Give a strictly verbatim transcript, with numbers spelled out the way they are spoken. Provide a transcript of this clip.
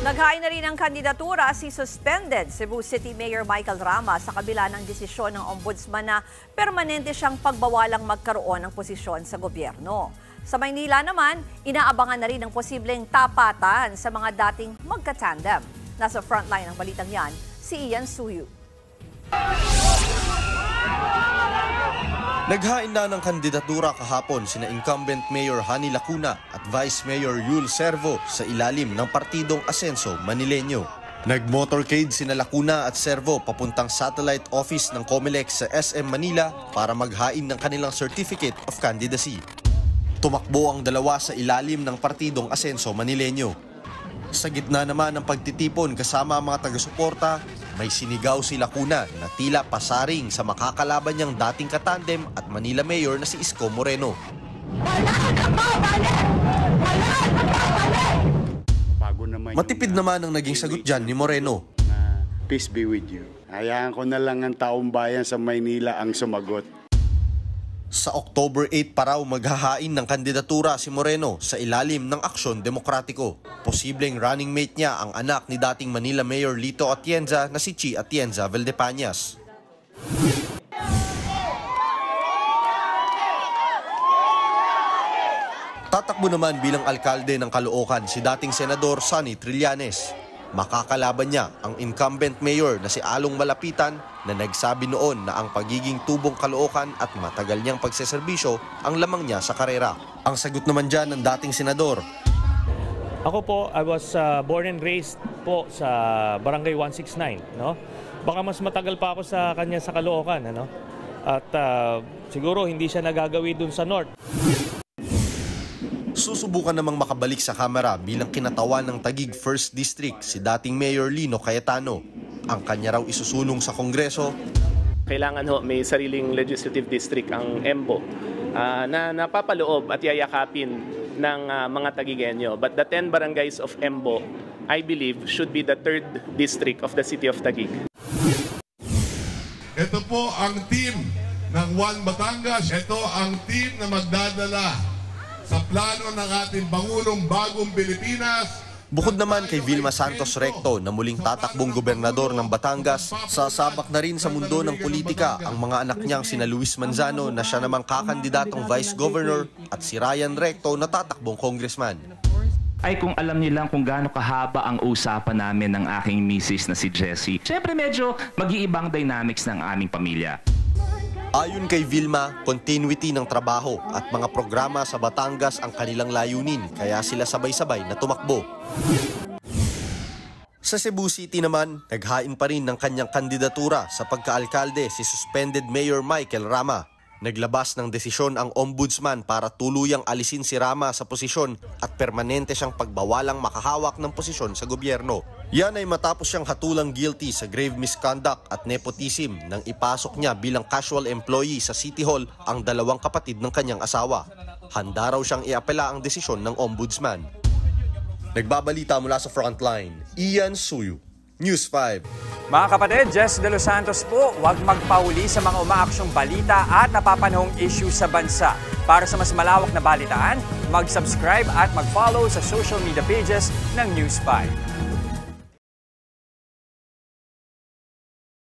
Naghain na rin ng kandidatura si suspended Cebu City Mayor Michael Rama sa kabila ng desisyon ng ombudsman na permanente siyang pagbawalang magkaroon ng posisyon sa gobyerno. Sa Maynila naman, inaabangan na rin ang posibleng tapatan sa mga dating magkatandem. Nasa frontline ng balitang yan, si Ian Suyu. Naghain na ng kandidatura kahapon sina incumbent Mayor Hani Lacuna at Vice Mayor Yul Servo sa ilalim ng partidong Asenso Manileño. Nag-motorcade sina Lacuna at Servo papuntang satellite office ng COMELEC sa S M Manila para maghain ng kanilang Certificate of Candidacy. Tumakbo ang dalawa sa ilalim ng partidong Asenso Manileño. Sa gitna naman ng pagtitipon kasama ang mga taga-suporta, may sinigaw si Lacuna na tila pasaring sa makakalaban niyang dating katandem at Manila Mayor na si Isko Moreno. Matipid naman ang naging sagot dyan ni Moreno. Peace be with you. Hayaan ko na lang ang taong bayan sa Maynila ang sumagot. Sa October eighth pa raw maghahain ng kandidatura si Moreno sa ilalim ng Aksyon Demokratiko. Posibleng running mate niya ang anak ni dating Manila Mayor Lito Atienza na si Chi Atienza Valdepañas. Tatakbo naman bilang alkalde ng Caloocan si dating Senador Sonny Trillanes. Makakalaban niya ang incumbent mayor na si Along Malapitan na nagsabi noon na ang pagiging tubong Caloocan at matagal niyang pagseserbisyo ang lamang niya sa karera. Ang sagot naman dyan ng dating senador. Ako po, I was uh, born and raised po sa Barangay one sixty-nine. No? Baka mas matagal pa ako sa kanya sa Caloocan. Ano? At uh, siguro hindi siya nagagawi dun sa North. Susubukan namang makabalik sa kamera bilang kinatawan ng Taguig first District si dating Mayor Lino Cayetano. Ang kanya raw isusulong sa Kongreso. Kailangan ho may sariling legislative district ang Embo uh, na napapaloob at yayakapin ng uh, mga Taguigenyo. But the ten barangays of Embo, I believe, should be the third district of the city of Taguig. Ito po ang team ng One Batangas. Ito ang team na magdadala sa plano ng ating Pangulong Bagong Pilipinas. Bukod naman kay Vilma Santos Recto na muling tatakbong gobernador ng Batangas, sasabak na rin sa mundo ng politika ang mga anak niyang sina Luis Manzano na siya namang kakandidatong vice governor at si Ryan Recto na tatakbong congressman. Ay kung alam nilang kung gaano kahaba ang usapan namin ng aking misis na si Jessie, syempre medyo mag-iibang dynamics ng aming pamilya. Ayon kay Vilma, continuity ng trabaho at mga programa sa Batangas ang kanilang layunin kaya sila sabay-sabay na tumakbo. Sa Cebu City naman, naghain pa rin ng kanyang kandidatura sa pagkaalkalde si suspended Mayor Michael Rama. Naglabas ng desisyon ang ombudsman para tuluyang alisin si Rama sa posisyon at permanente siyang pagbawalang makahawak ng posisyon sa gobyerno. Yan ay matapos siyang hatulang guilty sa grave misconduct at nepotism nang ipasok niya bilang casual employee sa City Hall ang dalawang kapatid ng kanyang asawa. Handa raw siyang iapela ang desisyon ng ombudsman. Nagbabalita mula sa Frontline, Ian Suyu, News five. Mga kapatid, Jess De Los Santos po, huwag magpauli sa mga umaaksyong balita at napapanahong issue sa bansa. Para sa mas malawak na balitaan, mag-subscribe at mag-follow sa social media pages ng News five.